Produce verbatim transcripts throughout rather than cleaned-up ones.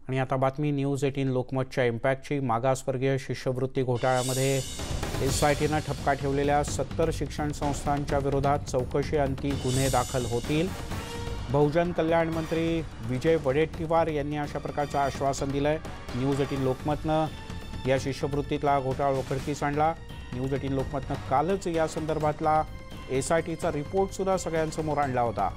आणि आता बातमी न्यूज अठरा लोकमतच्या इम्पॅक्टची। मागासवर्गीय शिष्यवृत्ती घोटाळ्यामध्ये एसआयटीने ठपका ठेवलेल्या सत्तर शिक्षण संस्थांच्या विरोधात चौकशी अंती गुन्हे दाखल होतील। बहुजन कल्याण मंत्री विजय वडेट्टीवार यांनी अशा प्रकारचं आश्वासन दिलंय। न्यूज अठरा लोकमतनं या शिष्यवृत्तीतला घोटाळा उघडकीस आणला। न्यूज अठरा लोकमतनं कालच या संदर्भातला एसआयटीचा रिपोर्ट सुद्धा सगळ्यांसमोर आणला होता।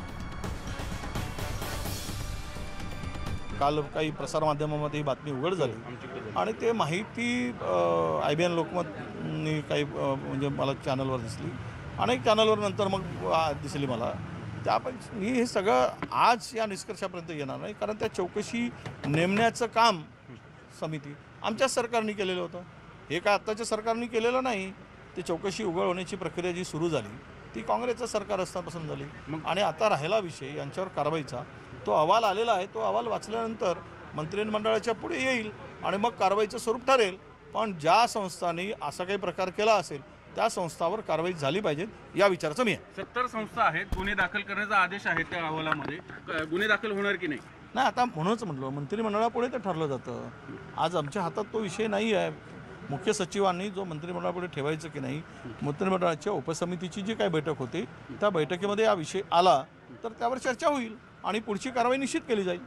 काल काही प्रसारमाध्यमांमध्ये ही बातमी उघड झाली आणि ते माहिती आय बी एन लोकमतनी काही म्हणजे मला चॅनलवर दिसली, अनेक चॅनलवर नंतर मग दिसली मला। त्यापैकी मी हे सगळं आज या निष्कर्षापर्यंत येणार नाही, कारण त्या चौकशी नेमण्याचं काम समिती आमच्या सरकारने केलेलं होतं। हे काय आत्ताच्या सरकारने केलेलं नाही। ती चौकशी उघड होण्याची प्रक्रिया जी सुरू झाली ती काँग्रेसचं सरकार असतापासून झाली आणि आता राहिला विषय यांच्यावर कारवाईचा। तो अहवाल आलेला आहे, तो अहवाल वाचल्यानंतर मंत्रिमंडळाच्या पुढे येईल आणि मग कारवाईचं स्वरूप ठरेल। पण ज्या संस्थांनी असा काही प्रकार केला असेल त्या संस्थांवर कारवाई झाली पाहिजे या विचाराचं मी आहे। सत्तर संस्था आहेत, गुन्हे दाखल करण्याचा आदेश आहे त्या अहवालामध्ये, गुन्हे दाखल होणार की नाही? नाही, आता म्हणूनच म्हटलं मंत्रिमंडळापुढे ते ठरलं जातं। आज आमच्या हातात तो विषय नाही आहे। मुख्य सचिवांनी जो मंत्रिमंडळापुढे ठेवायचं की नाही, मंत्रिमंडळाच्या उपसमितीची जी काही बैठक होती त्या बैठकीमध्ये हा विषय आला तर त्यावर चर्चा होईल आणि पुढची कारवाई निश्चित केली जाईल।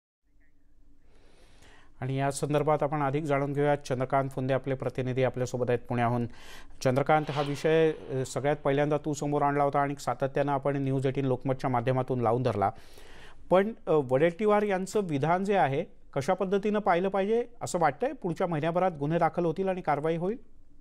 आणि या संदर्भात आपण अधिक जाणून घेऊया। चंद्रकांत फुंदे आपले प्रतिनिधी आपल्यासोबत आहेत पुण्याहून। चंद्रकांत, हा विषय सगळ्यात पहिल्यांदा तू समोर आणला होता आणि सातत्यानं आपण न्यूज अठरा लोकमतच्या माध्यमातून लावून धरला, पण वडेट्टीवार यांचं विधान जे आहे कशा पद्धतीनं पाहिलं पाहिजे असं वाटतंय? पुढच्या महिन्याभरात गुन्हे दाखल होतील आणि कारवाई होईल?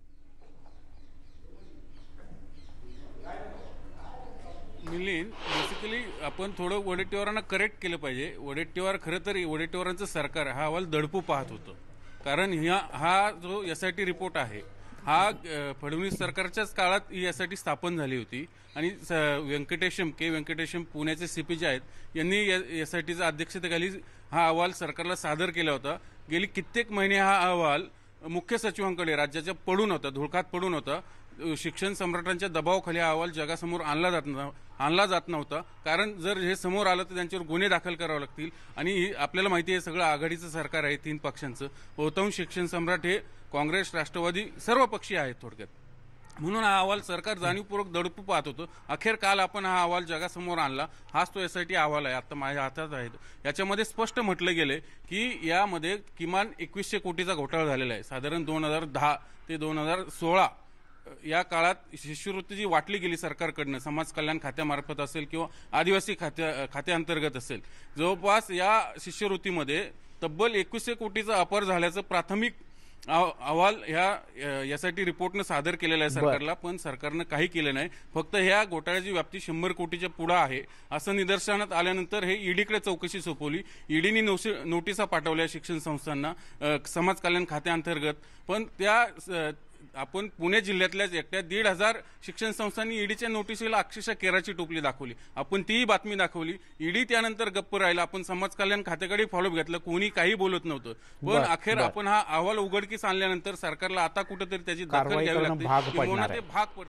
मिलिंद, बेसिकली आपण थोडं वडेट्टीवारांना करेक्ट केलं पाहिजे। वडेट्टीवार खरं तर वडेट्टीवारांचं सरकार हा अहवाल दडपू पाहत होतं, कारण ह्या हा जो एस आय टी रिपोर्ट आहे हा फडणवीस सरकारच्याच काळात ही एस आय टी स्थापन झाली होती आणि व्यंकटेशम के व्यंकटेशम पुण्याचे सी पी जे आहेत यांनी एस आय टीच्या अध्यक्षतेखाली हा अहवाल सरकारला सादर केला होता। गेली कित्येक महिने हा अहवाल मुख्य सचिवांकडे राज्याच्या पडून होता, धुळकात पडून होता। शिक्षण सम्राटांच्या दबावाखाली हा अहवाल जगासमोर आणला जात नव्हता आणला जात नव्हता कारण जर हे समोर आलं तर त्यांच्यावर गुन्हे दाखल करावे लागतील आणि आपल्याला माहिती आहे सगळं आघाडीचं सरकार आहे, तीन पक्षांचं। बहुतांश शिक्षण सम्राट हे काँग्रेस, राष्ट्रवादी सर्व पक्षीय आहेत थोडक्यात, म्हणून हा अहवाल सरकार जाणीवपूर्वक दडपू पाहत होतं। अखेर काल आपण हा अहवाल जगासमोर आणला। हाच तो एस आय टी अहवाल आहे, आता माझ्या हातात आहे। याच्यामध्ये स्पष्ट म्हटलं गेले की यामध्ये किमान एकवीसशे कोटीचा घोटाळा झालेला आहे। साधारण दोन हजार दहा ते दोन हजार सोळा या काळात शिष्यवृत्ती जी वाटली गेली सरकारकडनं, समाज कल्याण खात्यामार्फत असेल किंवा आदिवासी खात्या खात्याअंतर्गत असेल, जवळपास या शिष्यवृत्तीमध्ये तब्बल एकवीसशे कोटीचा अपार झाल्याचं प्राथमिक अहवाल ह्या एस आय टी रिपोर्टनं सादर केलेला आहे सरकारला, पण सरकारनं काही केलं नाही। फक्त ह्या घोटाळ्याची व्याप्ती शंभर कोटीच्या पुढे आहे असं निदर्शनात आल्यानंतर हे ईडीकडे चौकशी सोपवली। ईडीने नोटिसा पाठवल्या शिक्षण संस्थांना समाज कल्याण खात्याअंतर्गत, पण त्या आपण पुणे जिल्ह्यातल्याच एकट्या दीड हजार शिक्षण संस्थांनी ईडीच्या नोटिसीला अक्षरशः केराची टोपली दाखवली। आपण तीही बातमी दाखवली, ईडी त्यानंतर गप्प राहिला। आपण समाज कल्याण खात्याकडे फॉलोअप घेतलं, कोणी काही बोलत नव्हतं, पण अखेर आपण हा अहवाल उघडकीस आणल्यानंतर सरकारला आता कुठेतरी त्याची दखल घ्यावी लागते, ते भाग पडते।